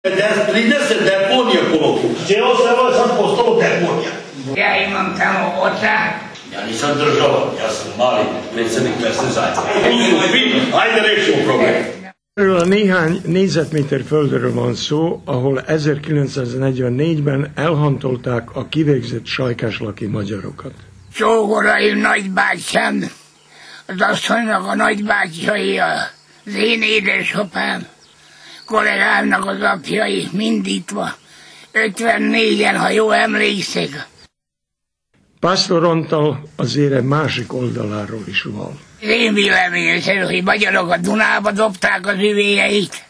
Prinese deponija polovku. Gdje sam postao deponija? Ja imam tamo oca. Ja nisam država, ja sam mali predsjednik mesne zajednice. Ajde rešimo problem. Erről a néhány négyzetméter földről van szó, ahol 1944-ben elhantolták a kivégzett sajkáslaki magyarokat. Csógorai nagybátyám, az asszonynak a nagybátyjai, az én édesapám, kollégámnak az apjai, mind itt van. 54-en, ha jól emlékszek. Pásztor Antal az érem másik oldaláról is van. Én véleményem szerint, hogy magyarok a Dunába dobták az üvényeit,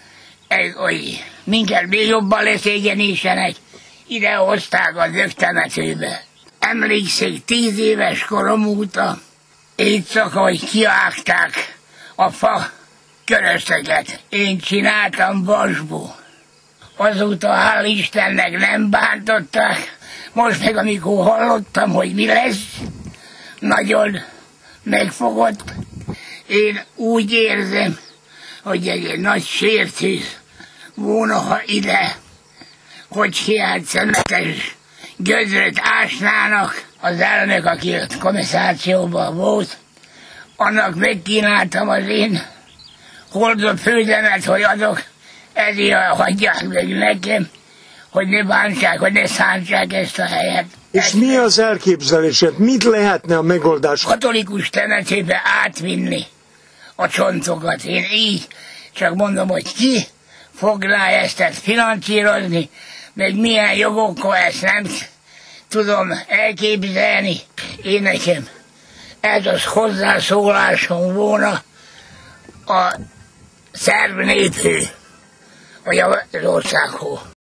hogy minket még jobban leszégyenítenek, ide hozták az övtemetőbe. Emlékszik, 10 éves korom óta, éjszaka, hogy kiágták a fa köröszöket. Én csináltam vasból. Azóta hál' Istennek nem bántották. Most meg amikor hallottam, hogy mi lesz, nagyon megfogott. Én úgy érzem, hogy egy nagy sértő volna, ha ide, hogy hiány szemetes gödröt ásnának. Az elnök, aki a komisszációban volt, annak megkínáltam az én hordott főzemet, hogy azok ezért hagyják meg nekem, hogy ne bántsák, hogy ne szántsák ezt a helyet. És mi az elképzelésed? Mit lehetne a megoldás? Katolikus temetőbe átvinni a csontokat. Én így csak mondom, hogy ki fogná ezt finanszírozni, meg milyen jogokkal ezt nem tudom elképzelni. Én nekem ez az hozzászólásom volna a szerb néphő, vagy az országhoz.